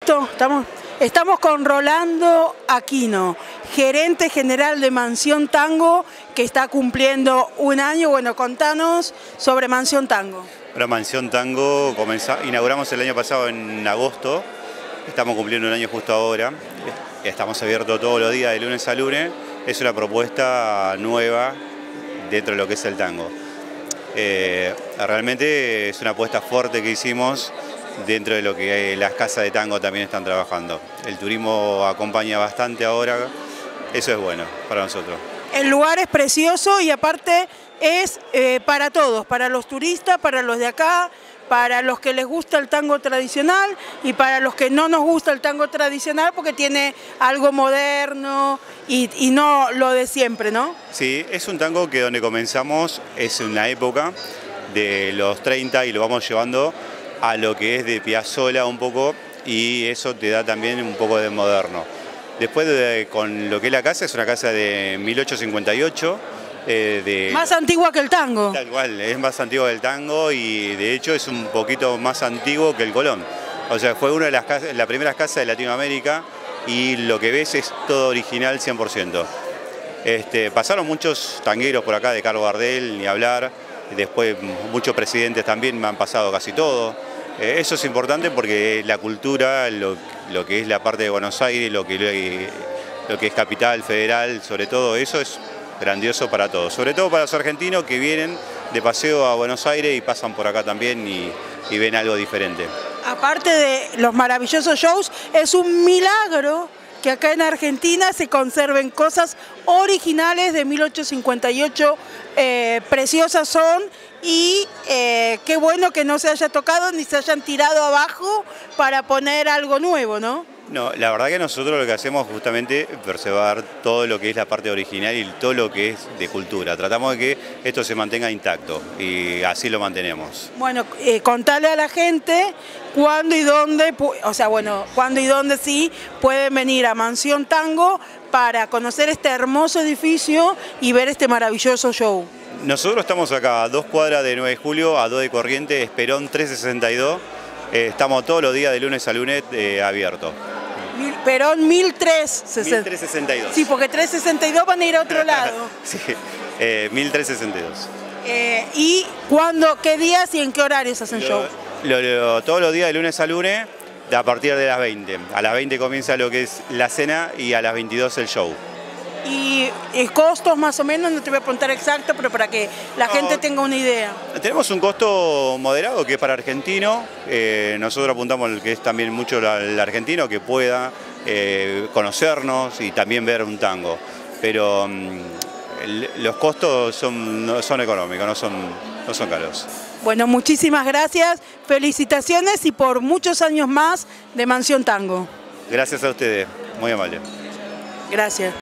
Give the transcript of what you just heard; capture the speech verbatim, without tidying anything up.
¿Listo? ¿Estamos? Estamos con Rolando Aquino, gerente general de Mansión Tango, que está cumpliendo un año. Bueno, contanos sobre Mansión Tango. Bueno, Mansión Tango comenzó, inauguramos el año pasado en agosto, estamos cumpliendo un año justo ahora, estamos abiertos todos los días de lunes a lunes, es una propuesta nueva dentro de lo que es el tango. Eh, realmente es una apuesta fuerte que hicimos dentro de lo que las casas de tango también están trabajando. El turismo acompaña bastante ahora, eso es bueno para nosotros. El lugar es precioso y aparte es eh, para todos, para los turistas, para los de acá, para los que les gusta el tango tradicional y para los que no nos gusta el tango tradicional porque tiene algo moderno y, y no lo de siempre, ¿no? Sí, es un tango que donde comenzamos es una época de los treinta y lo vamos llevando a lo que es de Piazzolla un poco, y eso te da también un poco de moderno. Después de, con lo que es la casa, es una casa de mil ochocientos cincuenta y ocho. Eh, de, más antigua que el tango. Tal cual, es más antigua que el tango y de hecho es un poquito más antiguo que el Colón. O sea, fue una de las, casas, las primeras casas de Latinoamérica y lo que ves es todo original cien por ciento. Este, pasaron muchos tangueros por acá, de Carlos Gardel, ni hablar. Después muchos presidentes también me han pasado casi todo. Eh, eso es importante porque la cultura, lo, lo que es la parte de Buenos Aires, lo que, lo que es capital, federal, sobre todo eso es grandioso para todos. Sobre todo para los argentinos que vienen de paseo a Buenos Aires y pasan por acá también y, y ven algo diferente. Aparte de los maravillosos shows, es un milagro que acá en Argentina se conserven cosas originales de mil ochocientos cincuenta y ocho, eh, preciosas son, y eh, qué bueno que no se haya tocado ni se hayan tirado abajo para poner algo nuevo, ¿no? No, la verdad que nosotros lo que hacemos justamente es preservar todo lo que es la parte original y todo lo que es de cultura. Tratamos de que esto se mantenga intacto y así lo mantenemos. Bueno, eh, contale a la gente cuándo y dónde, o sea, bueno, cuándo y dónde sí pueden venir a Mansión Tango para conocer este hermoso edificio y ver este maravilloso show. Nosotros estamos acá a dos cuadras de nueve de julio, a dos de Corrientes, Esperón trescientos sesenta y dos. Eh, estamos todos los días de lunes a lunes eh, abiertos. Perón mil trescientos sesenta y dos. Sí, porque trescientos sesenta y dos van a ir a otro lado. Sí, eh, mil trescientos sesenta y dos. Eh, ¿Y cuándo, qué días y en qué horarios hacen lo, show? Lo, lo, todos los días de lunes a lunes, a partir de las veinte. A las veinte comienza lo que es la cena y a las veintidós el show. ¿Y eh, costos más o menos? No te voy a preguntar exacto, pero para que la no, gente tenga una idea. Tenemos un costo moderado que es para argentino. Eh, nosotros apuntamos al que es también mucho el argentino que pueda eh, conocernos y también ver un tango. Pero um, el, los costos son, no, son económicos, no son, no son caros. Bueno, muchísimas gracias, felicitaciones y por muchos años más de Mansión Tango. Gracias a ustedes, muy amable. Gracias.